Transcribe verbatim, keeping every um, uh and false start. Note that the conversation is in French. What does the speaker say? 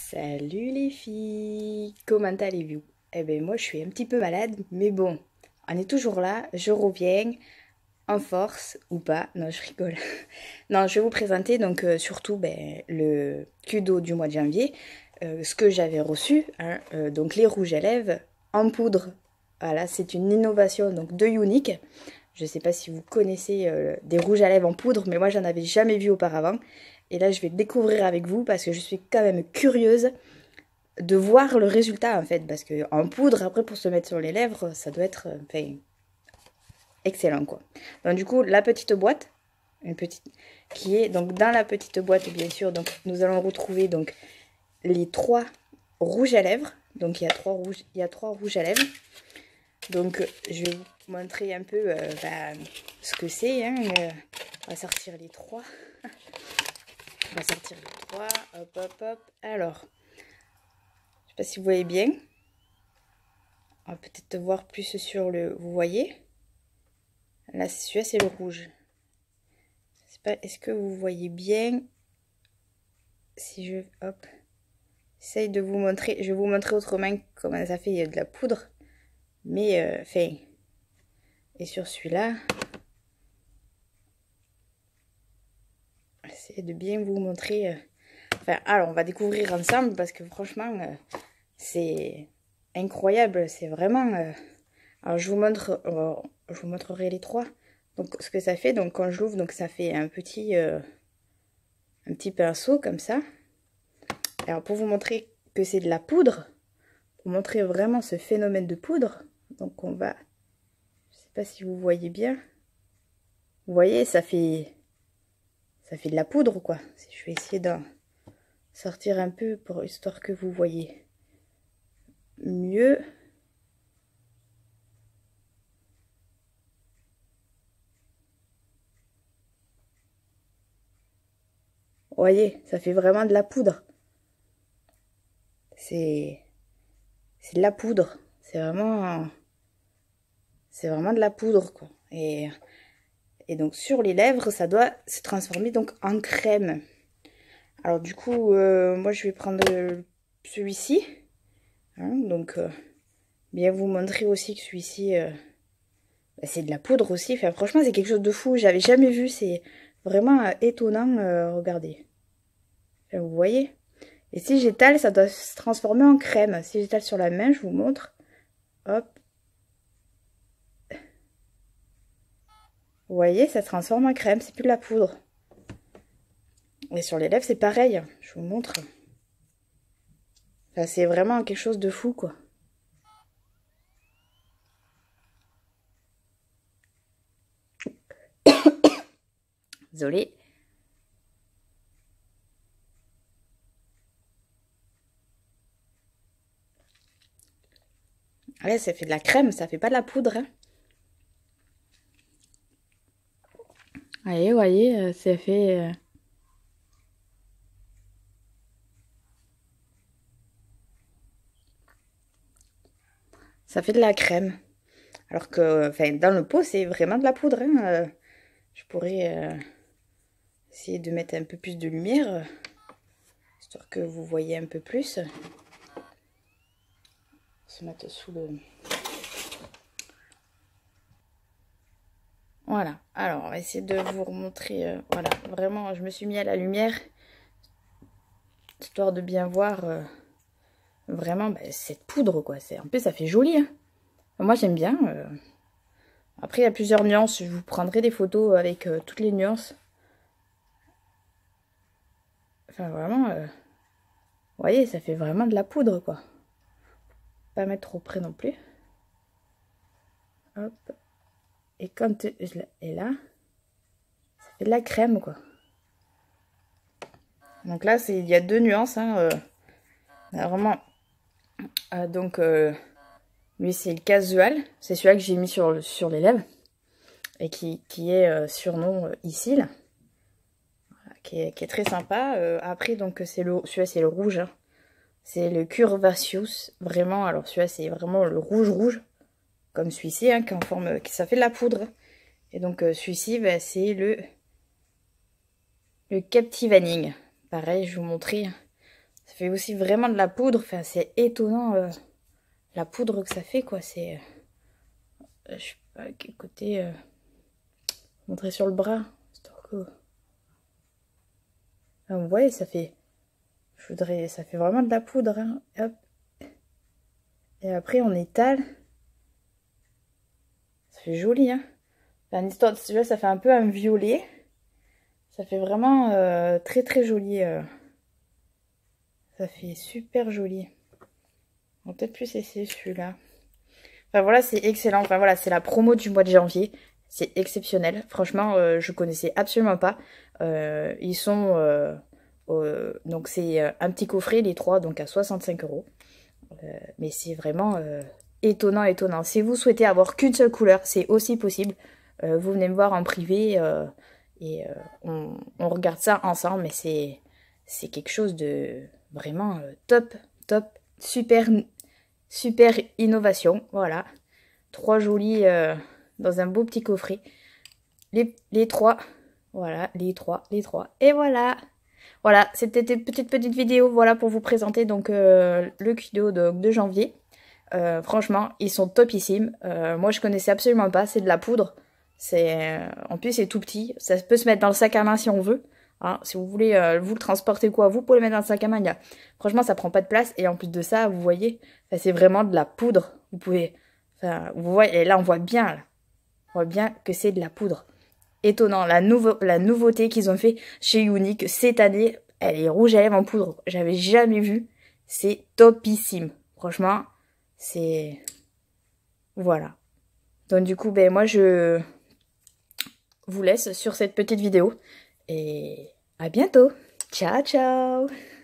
Salut les filles, comment allez-vous? Eh bien moi je suis un petit peu malade, mais bon, on est toujours là, je reviens en force ou pas, non je rigole. Non, je vais vous présenter donc euh, surtout ben, le Kudo du mois de janvier, euh, ce que j'avais reçu, hein, euh, donc les rouges à lèvres en poudre. Voilà, c'est une innovation donc de Younique. Je ne sais pas si vous connaissez euh, des rouges à lèvres en poudre, mais moi j'en avais jamais vu auparavant. Et là je vais le découvrir avec vous parce que je suis quand même curieuse de voir le résultat en fait. Parce que en poudre, après pour se mettre sur les lèvres, ça doit être enfin, excellent quoi. Donc du coup la petite boîte, une petite, qui est donc dans la petite boîte bien sûr. Donc nous allons retrouver donc les trois rouges à lèvres. Donc il y a trois rouges, il y a trois rouges à lèvres. Donc je vais vous montrer un peu euh, bah, ce que c'est. Hein. Euh, on va sortir les trois. On va sortir les trois. Hop, hop, hop. Alors, je sais pas si vous voyez bien. On va peut-être voir plus sur le... Vous voyez? Là, celui-là, c'est le rouge. Est-ce que vous voyez bien? Si je... Hop. J'essaye de vous montrer. Je vais vous montrer autrement comment ça fait. Il y a de la poudre. Mais, euh, enfin... Et sur celui-là... J'essaie de bien vous montrer... Euh... Enfin, alors, on va découvrir ensemble parce que franchement, euh, c'est incroyable. C'est vraiment... Euh... Alors, je vous montre... Euh, je vous montrerai les trois. Donc, ce que ça fait, donc quand je l'ouvre, donc ça fait un petit... Euh... un petit pinceau comme ça. Alors, pour vous montrer que c'est de la poudre, pour montrer vraiment ce phénomène de poudre, donc on va... Je sais pas si vous voyez bien. Vous voyez, ça fait... Ça fait de la poudre, quoi. Je vais essayer d'en sortir un peu pour histoire que vous voyez mieux. Vous voyez, ça fait vraiment de la poudre. C'est... C'est de la poudre. C'est vraiment... C'est vraiment de la poudre, quoi. Et... Et donc, sur les lèvres, ça doit se transformer donc en crème. Alors, du coup, euh, moi, je vais prendre celui-ci. Hein, donc, euh, bien vous montrer aussi que celui-ci, euh, bah, c'est de la poudre aussi. Enfin, franchement, c'est quelque chose de fou. J'avais jamais vu. C'est vraiment euh, étonnant. Euh, regardez. Enfin, vous voyez? Et si j'étale, ça doit se transformer en crème. Si j'étale sur la main, je vous montre. Hop. Vous voyez, ça se transforme en crème. C'est plus de la poudre. Et sur les lèvres, c'est pareil. Je vous montre. Enfin, c'est vraiment quelque chose de fou, quoi. Désolée. Ouais, ça fait de la crème, ça fait pas de la poudre. Hein. Allez, voyez, ça fait... Euh... Ça fait de la crème. Alors que, enfin, dans le pot, c'est vraiment de la poudre. Hein. Euh, je pourrais euh, essayer de mettre un peu plus de lumière, euh, histoire que vous voyez un peu plus. On va se mettre sous le... Voilà. Alors, on va essayer de vous remontrer. Euh, voilà, vraiment, je me suis mis à la lumière, histoire de bien voir euh, vraiment bah, cette poudre, quoi. En plus, ça fait joli. Hein. Moi, j'aime bien. Euh... Après, il y a plusieurs nuances. Je vous prendrai des photos avec euh, toutes les nuances. Enfin, vraiment, euh... vous voyez, ça fait vraiment de la poudre, quoi. Pas mettre trop près non plus. Hop. Et quand je la... Et là, ça fait de la crème, quoi. Donc là, il y a deux nuances. Hein, euh... Vraiment. Euh, donc, euh... lui, c'est le casual. C'est celui-là que j'ai mis sur, sur les lèvres. Et qui, qui est euh, surnom euh, ici, là. Voilà, qui, est, qui est très sympa. Euh, après, donc, c'est le, celui-là, c'est le rouge. Hein. C'est le Curvaceous. Vraiment, alors celui-là, c'est vraiment le rouge-rouge. Comme celui-ci, hein, qui en forme... Qui, ça fait de la poudre. Et donc, euh, celui-ci, bah, c'est le... Le Captivaning. Pareil, je vais vous montrer. Ça fait aussi vraiment de la poudre. Enfin, c'est étonnant euh, la poudre que ça fait, quoi. C'est... Euh, je sais pas à quel côté... Euh, montrer sur le bras. Que... Ah, vous voyez, ça fait... Je voudrais... Ça fait vraiment de la poudre, hein. Hop. Et après, on étale. Ça fait joli, hein. Enfin, l'histoire de celui-là, ça fait un peu un violet. Ça fait vraiment euh, très très joli. Euh. Ça fait super joli. On va peut-être plus essayer celui-là. Enfin voilà, c'est excellent. Enfin voilà, c'est la promo du mois de janvier. C'est exceptionnel. Franchement, euh, je connaissais absolument pas. Euh, ils sont... Euh, euh, donc c'est un petit coffret, les trois, donc à soixante-cinq euros. Euh, mais c'est vraiment euh, étonnant, étonnant. Si vous souhaitez avoir qu'une seule couleur, c'est aussi possible. Euh, vous venez me voir en privé euh, et euh, on, on regarde ça ensemble. Mais c'est c'est quelque chose de vraiment euh, top, top, super, super innovation. Voilà, trois jolis euh, dans un beau petit coffret. Les, les trois, voilà, les trois, les trois. Et voilà. Voilà, c'était une petite petite vidéo voilà, pour vous présenter donc euh, le Cuido de, de janvier. Euh, franchement, ils sont topissimes. Euh, moi, je connaissais absolument pas. C'est de la poudre. C'est euh, en plus, c'est tout petit. Ça peut se mettre dans le sac à main si on veut. Hein, si vous voulez euh, vous le transporter quoi, vous pouvez le mettre dans le sac à main. Il y a... Franchement, ça prend pas de place. Et en plus de ça, vous voyez, c'est vraiment de la poudre. Vous pouvez... Enfin, vous voyez, et là, on voit bien. Là. On voit bien que c'est de la poudre. Étonnant, la, nouveau, la nouveauté qu'ils ont fait chez Younique cette année, elle est rouge à lèvres en poudre. J'avais jamais vu. C'est topissime. Franchement, c'est... Voilà. Donc du coup, ben moi je vous laisse sur cette petite vidéo. Et à bientôt. Ciao, ciao.